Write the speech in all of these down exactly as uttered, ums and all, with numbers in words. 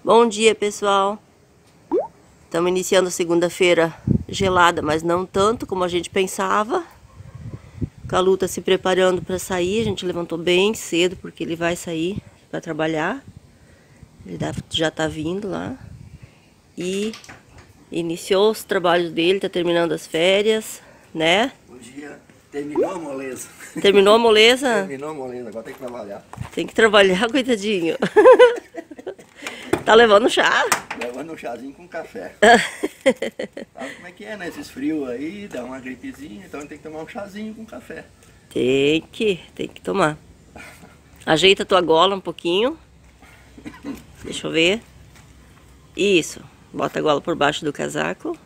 Bom dia, pessoal. Estamos iniciando a segunda-feira gelada, mas não tanto como a gente pensava. O Calu está se preparando para sair. A gente levantou bem cedo porque ele vai sair para trabalhar. Ele já está vindo lá. E iniciou os trabalhos dele, está terminando as férias, né? Bom dia. Terminou a moleza. Terminou a moleza? Terminou a moleza, agora tem que trabalhar. Tem que trabalhar, coitadinho. Tá levando chá? Levando um chazinho com café. Sabe como é que é, né? Esses frios aí, dá uma gripezinha, então tem que tomar um chazinho com café. Tem que, tem que tomar. Ajeita tua gola um pouquinho. Deixa eu ver. Isso. Bota a gola por baixo do casaco.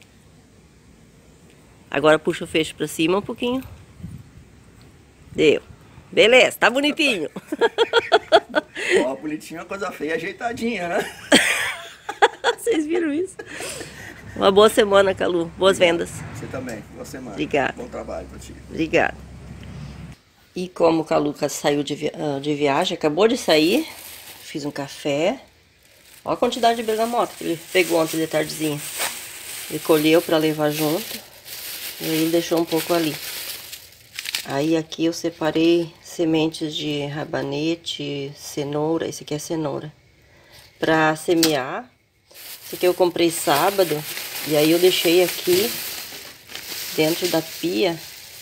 Agora puxa o fecho pra cima um pouquinho. Deu. Beleza, tá bonitinho. Ó, bonitinho é uma coisa feia, ajeitadinha, né? Vocês viram isso? Uma boa semana, Calu. Boas Obrigado. vendas. Você também. Boa semana. Obrigada. Bom trabalho pra ti. Obrigada. E como o Calu saiu de, vi de viagem, acabou de sair, fiz um café. Olha a quantidade de bergamota que ele pegou ontem de tardezinha. Ele colheu para levar junto e aí ele deixou um pouco ali. Aí aqui eu separei sementes de rabanete, cenoura, esse aqui é cenoura, para semear. Esse aqui eu comprei sábado e aí eu deixei aqui dentro da pia.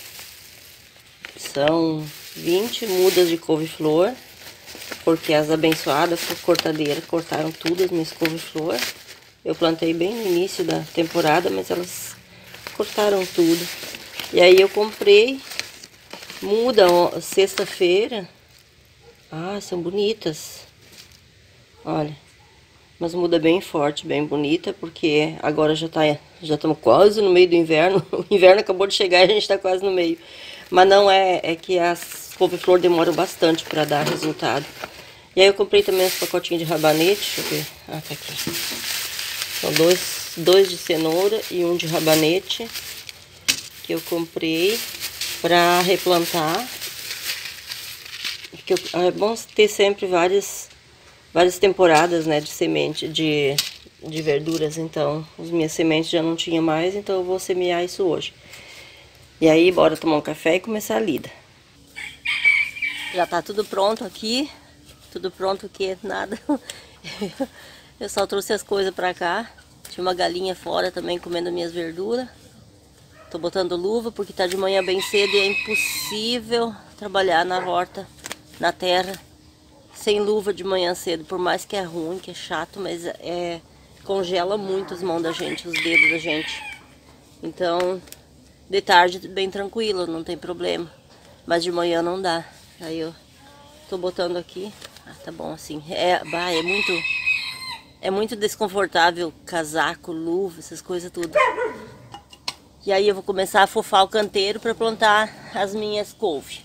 São vinte mudas de couve-flor, porque as abençoadas cortadeiras cortaram tudo as minhas couve-flor. Eu plantei bem no início da temporada, mas elas cortaram tudo. E aí eu comprei muda sexta-feira. Ah, são bonitas. Olha, mas muda bem forte, bem bonita, porque agora já tá, já estamos quase no meio do inverno. O inverno acabou de chegar e a gente está quase no meio. Mas não é, é que as couve-flor demoram bastante para dar resultado. E aí eu comprei também uns pacotinhos de rabanete, deixa eu ver. Ah, tá aqui. São dois, dois de cenoura e um de rabanete que eu comprei para replantar. Porque é bom ter sempre várias, várias temporadas, né, de semente, de, de verduras. Então, as minhas sementes já não tinha mais, então eu vou semear isso hoje. E aí, bora tomar um café e começar a lida. Já tá tudo pronto aqui. Tudo pronto que nada. Eu só trouxe as coisas pra cá. Tinha uma galinha fora também comendo minhas verduras. Tô botando luva porque tá de manhã bem cedo e é impossível trabalhar na horta, na terra, sem luva de manhã cedo. Por mais que é ruim, que é chato, mas é, congela muito as mãos da gente, os dedos da gente. Então, de tarde bem tranquilo, não tem problema. Mas de manhã não dá. Aí eu tô botando aqui. Ah, tá bom assim. É, bah, é muito... É muito desconfortável casaco, luva, essas coisas tudo. E aí eu vou começar a fofar o canteiro para plantar as minhas couve.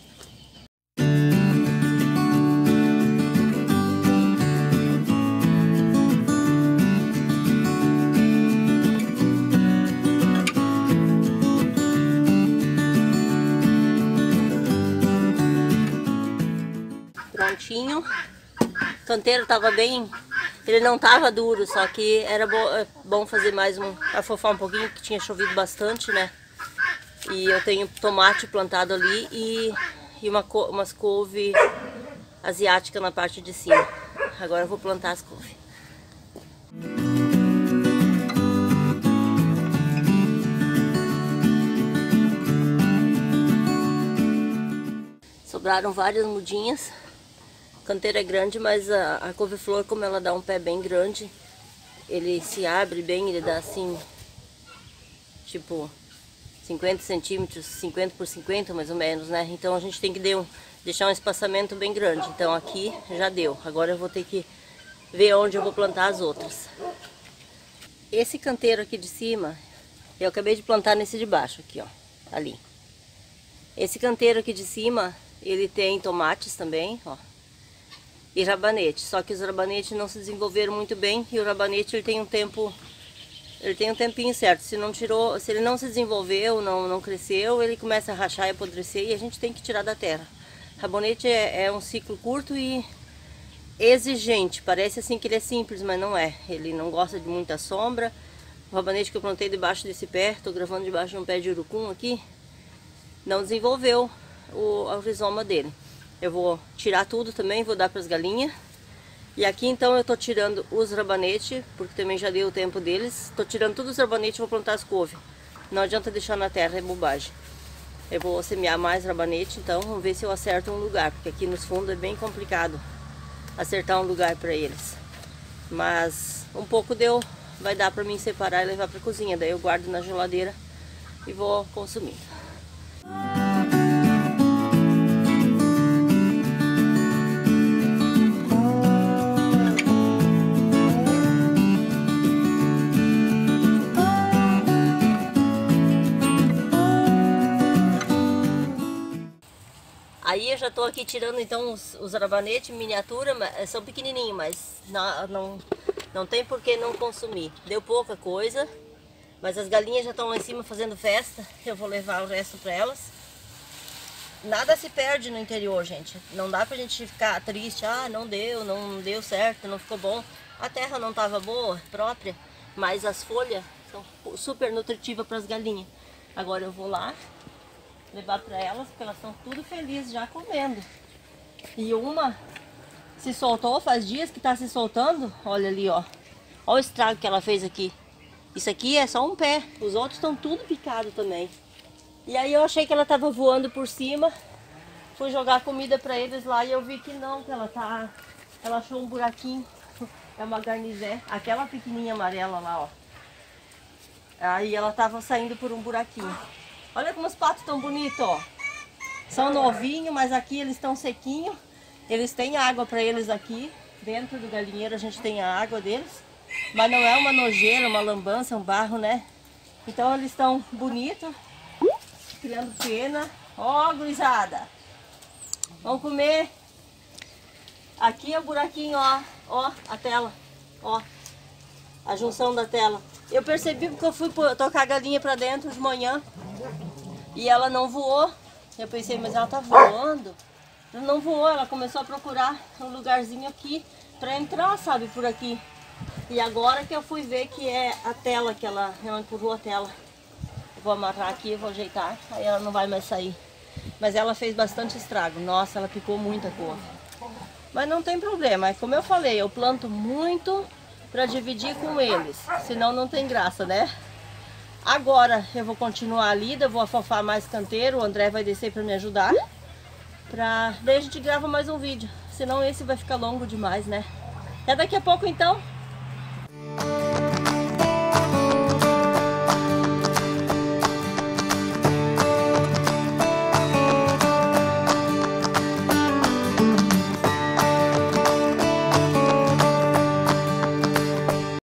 Prontinho. O canteiro tava bem... Ele não tava duro, só que era bo bom fazer mais um... afofar um pouquinho, que tinha chovido bastante, né? E eu tenho tomate plantado ali e, e uma, umas couve asiática na parte de cima. Agora eu vou plantar as couve. Sobraram várias mudinhas. O canteiro é grande, mas a, a couve-flor, como ela dá um pé bem grande, ele se abre bem, ele dá assim, tipo, cinquenta centímetros, cinquenta por cinquenta mais ou menos, né? Então a gente tem que de um, deixar um espaçamento bem grande. Então aqui já deu. Agora eu vou ter que ver onde eu vou plantar as outras. Esse canteiro aqui de cima, eu acabei de plantar nesse de baixo aqui, ó, ali. Esse canteiro aqui de cima, ele tem tomates também, ó. E rabanete, só que os rabanetes não se desenvolveram muito bem e o rabanete ele tem um tempo, ele tem um tempinho certo. Se não tirou, se ele não se desenvolveu, não não cresceu, ele começa a rachar e apodrecer e a gente tem que tirar da terra. Rabanete é, é um ciclo curto e exigente. Parece assim que ele é simples, mas não é. Ele não gosta de muita sombra. O rabanete que eu plantei debaixo desse pé, tô gravando debaixo de um pé de urucum aqui, não desenvolveu o, o rizoma dele. Eu vou tirar tudo também, vou dar para as galinhas. E aqui então eu tô tirando os rabanetes, porque também já deu o tempo deles. Tô tirando todos os rabanetes e vou plantar as couve. Não adianta deixar na terra, é bobagem. Eu vou semear mais rabanete, então vamos ver se eu acerto um lugar, porque aqui nos fundos é bem complicado acertar um lugar para eles. Mas um pouco deu, vai dar para mim separar e levar para cozinha. Daí eu guardo na geladeira e vou consumir. Aí eu já tô aqui tirando então os, os rabanetes miniatura, mas, são pequenininhos, mas não, não, não tem por que não consumir. Deu pouca coisa, mas as galinhas já estão lá em cima fazendo festa, eu vou levar o resto para elas. Nada se perde no interior, gente. Não dá pra gente ficar triste, ah, não deu, não deu certo, não ficou bom. A terra não tava boa, própria, mas as folhas são super nutritivas para as galinhas. Agora eu vou lá levar para elas, porque elas estão tudo felizes já comendo. E uma se soltou, faz dias que está se soltando. Olha ali, ó. Olha o estrago que ela fez aqui. Isso aqui é só um pé, os outros estão tudo picados também. E aí eu achei que ela estava voando por cima. Fui jogar comida para eles lá e eu vi que não, que ela tá... Ela achou um buraquinho. É uma garnizé, aquela pequenininha amarela lá, ó. Aí ela estava saindo por um buraquinho. Olha como os patos estão bonitos, ó. São novinhos, mas aqui eles estão sequinhos. Eles têm água para eles aqui. Dentro do galinheiro a gente tem a água deles. Mas não é uma nojeira, uma lambança, um barro, né? Então eles estão bonitos. Criando pena. Ó, gurizada. Vamos comer. Aqui é o buraquinho, ó. Ó, a tela. Ó. A junção da tela. Eu percebi porque eu fui tocar a galinha para dentro de manhã. E ela não voou. Eu pensei, mas ela tá voando? Ela não voou, ela começou a procurar um lugarzinho aqui para entrar, sabe, por aqui. E agora que eu fui ver que é a tela, que ela, ela empurrou a tela. Eu vou amarrar aqui, vou ajeitar, aí ela não vai mais sair. Mas ela fez bastante estrago. Nossa, ela picou muita couve. Mas não tem problema, é como eu falei, eu planto muito para dividir com eles. Senão não tem graça, né? Agora eu vou continuar a lida, vou afofar mais canteiro, o André vai descer para me ajudar. Pra... Daí a gente grava mais um vídeo, senão esse vai ficar longo demais, né? Até daqui a pouco então.